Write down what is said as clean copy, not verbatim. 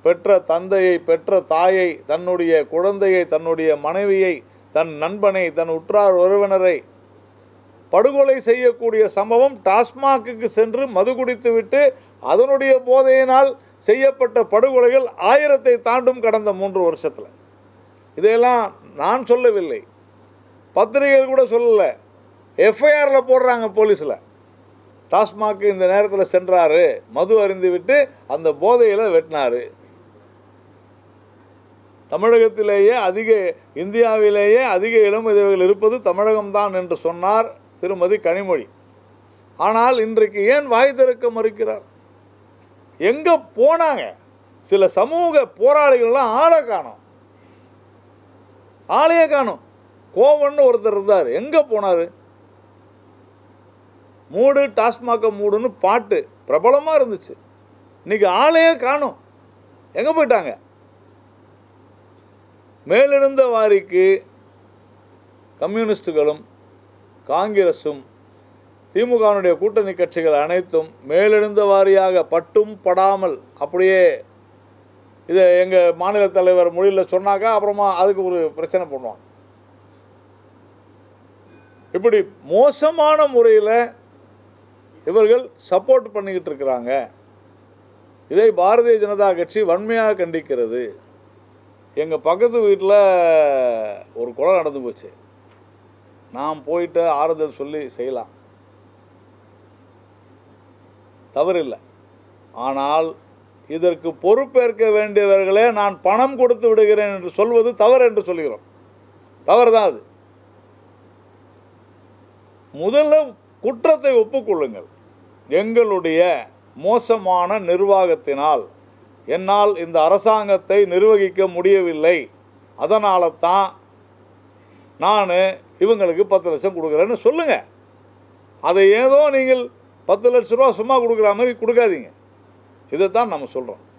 பெற்ற தந்தையை, பெற்ற தாயை, தன்னுடைய குழந்தையை, தன்னுடைய மனைவியை, தன் நண்பனை, தன் உற்றார் உறவினரை படுகொலை செய்யக்கூடிய சம்பவம் டாஸ்மாகுக்கு சென்று மது குடித்துவிட்டு அதனுடைய போதையினால் செய்யப்பட்ட படுகொலைகள் 1000 தாண்டும் கடந்த 3 வருஷத்தில். இதையெல்லாம் நான் சொல்லவில்லை, பத்திரிகைகள் கூட சொல்லலை, எஃப்ஐஆரில் போடுறாங்க போலீஸில். டாஸ்மாக் இந்த நேரத்தில் சென்றார், மது அருந்தி விட்டு அந்த போதையில் வெட்டினார். தமிழகத்திலேயே இந்தியாவிலேயே அதிக இளம் விதவைகள் இருப்பது தமிழகம்தான் என்று சொன்னார் திருமதி கனிமொழி. ஆனால் இன்றைக்கு ஏன் வாய் திறக்க மறுக்கிறார்? எங்கே போனாங்க? சில சமூக போராளிகள்லாம் ஆளையே காணும். கோவன்னு ஒருத்தர் இருந்தார், எங்கே போனார்? மூடு டாஸ்மாக மூடுன்னு பாட்டு பிரபலமாக இருந்துச்சு, இன்னைக்கு ஆளையே காணும். எங்கே போயிட்டாங்க? மேலெழுந்த வாரிக்கு கம்யூனிஸ்டுகளும் காங்கிரஸும் திமுகவினுடைய கூட்டணி கட்சிகள் அனைத்தும் மேலெழுந்த வாரியாக பட்டும் படாமல் அப்படியே இதை எங்கள் மாநில தலைவர் மொழியில் சொன்னாக்கா அப்புறமா அதுக்கு ஒரு பிரச்சனை பண்ணுவாங்க. இப்படி மோசமான முறையில் இவர்கள் சப்போர்ட் பண்ணிக்கிட்டு இருக்கிறாங்க. இதை பாரதிய ஜனதா கட்சி வன்மையாக கண்டிக்கிறது. எங்கள் பக்கத்து வீட்டில் ஒரு கொலை நடந்து போச்சு, நாம் போயிட்டு ஆறுதல் சொல்லி செய்யலாம், தவறில்லை. ஆனால் இதற்கு பொறுப்பேற்க வேண்டியவர்களே நான் பணம் கொடுத்து விடுகிறேன் என்று சொல்வது தவறு என்று சொல்கிறோம். தவறு தான் அது. முதல்ல குற்றத்தை ஒப்புக்கொள்ளுங்கள். எங்களுடைய மோசமான நிர்வாகத்தினால் என்னால் இந்த அரசாங்கத்தை நிர்வகிக்க முடியவில்லை, அதனால தான் நான் இவங்களுக்கு 10 லட்சம் கொடுக்குறேன்னு சொல்லுங்கள். அதை ஏதோ நீங்கள் 10 லட்ச ரூபா சும்மா கொடுக்குற மாதிரி கொடுக்காதீங்க. இதை தான் நம்ம சொல்கிறோம்.